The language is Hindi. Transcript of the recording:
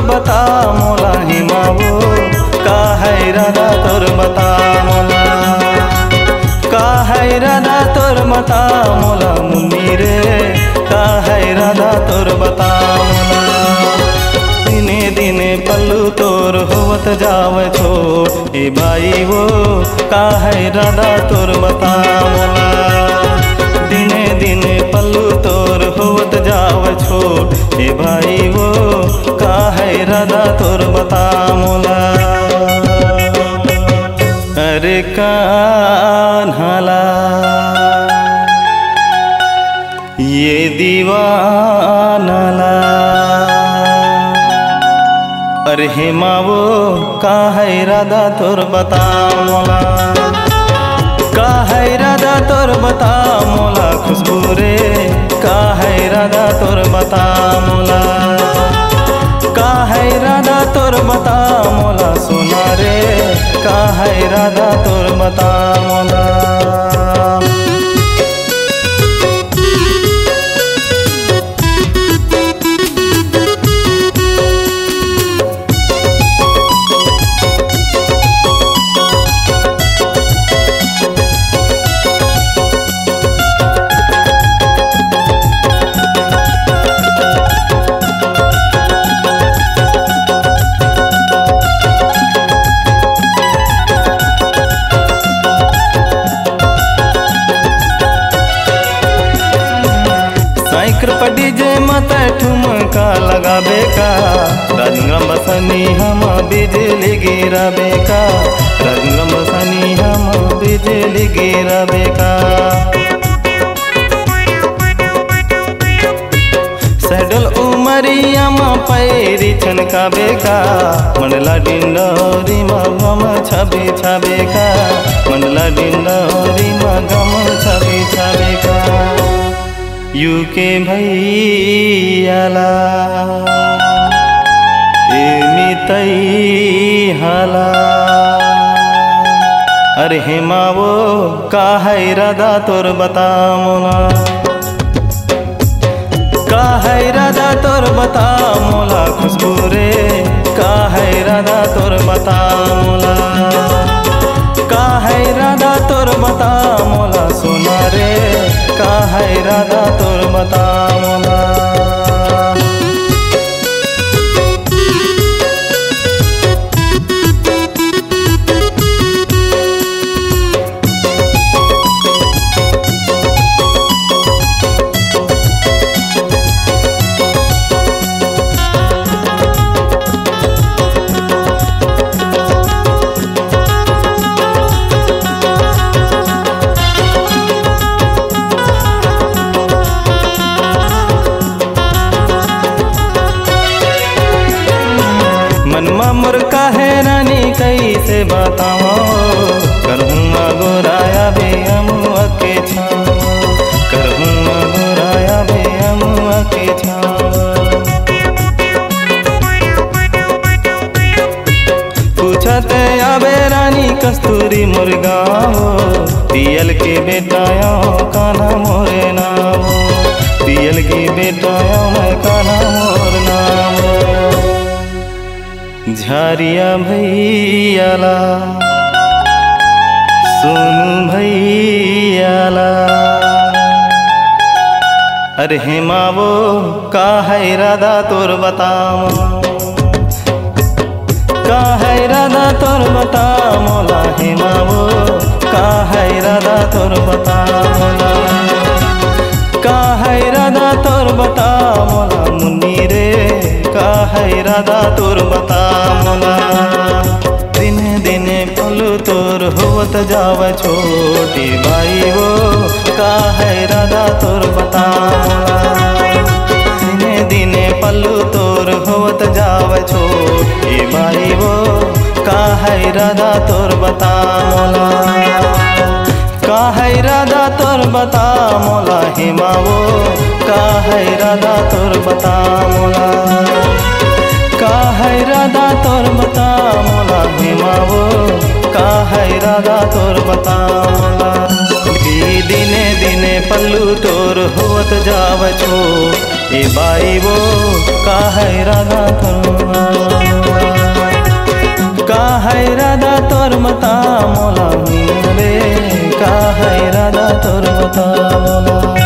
बता मोला हिमावो, का है इरादा तोर बता मोला, का है इरादा तोर बता मोला मुन्नी रे, का है इरादा तोर बता मोला। दिने दिने पल्लू तोर होवत जावे छोट ए भाई वो, का है इरादा तोर बता मोला। दिने दिने पल्लू तोर होवत जावे छोट ए भाई वो, का है इरादा तोर बता मोला। अरे कान्हाला ये दीवानाला, अरे हिमावो का है इरादा तोर बता मोला, का है इरादा तोर बता मोला खुशबू रे, का है इरादा तोर बता मोला, का है इरादा तोर बता मोला सोना रे, का है इरादा तोर बता मोला। डीजे मत ठुमका लगाबे का, रंगम बसनी हम बिजली गिराबे का, रंगम बसनी हम बिजली गिराबे का। सैडल उमरिया में पैरी छनकाबे का, मंडला डिंडोरी में गम छबे छबे का, मंडला डिंडोरी में गम छबे छबे का। यूके भैयाला मितई हाला, अरे हिमावो का है इरादा तोर बता मोला, का है इरादा तोर बता मोला खुशबू रे, का है इरादा तोर बता मोला, का है इरादा तोर बता मोला सोना रे, का है इरादा तोर बता मोला। मनमा मोर काहे रानी कैसे बताओ, करहूँगा गोराया बे अमुआ के छाँव, करहूँगा गोराया बे अमुआ के छाँव। पूछते आबे रानी कस्तूरी मुर्गाओ, पियल के बेटाया काना मोरे नाम, पियल के बेटाया मैं काना मोर नाम। झारिया भैयाला सोनू भैयाला, अरे हिमावो का है इरादा तोर बता मोला, का है इरादा तोर बता मोला हिमावो, का है इरादा तोर बता मोला, का है इरादा तोर बता मोला मुन्नी रे, का है इरादा तोर बता मोला। दिने दिने पल्लू तोर होवत जावे छोटी भाई वो, का है इरादा तोर बता मोला। दिने दिने पल्लू तोर होवत जावे छोटी भाई वो, का है इरादा तोर बता मोला, का है इरादा तोर बता मोला हिमावो, का है इरादा तोर बता मोला, का है इरादा तोर बता मोला हिमावो, का है इरादा तोर बता मोला। दिने दिने पल्लू तोर होवत जावे छोट ए बाई वो का है इरादा तोर बता मोला रे, का है इरादा तोर बता मोला।